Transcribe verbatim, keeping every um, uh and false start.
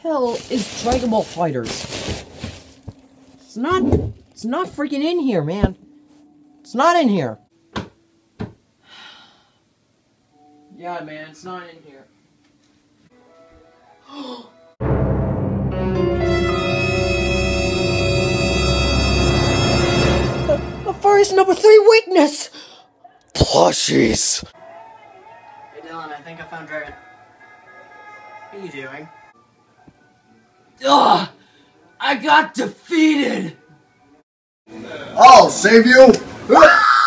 hell is Dragon Ball Fighters? It's not, it's not freaking in here, man. It's not in here. Yeah, man, it's not in here. A furry's number three weakness! Plushies! Hey Dylan, I think I found Dragon. What are you doing? Ugh! I got defeated! I'll save you!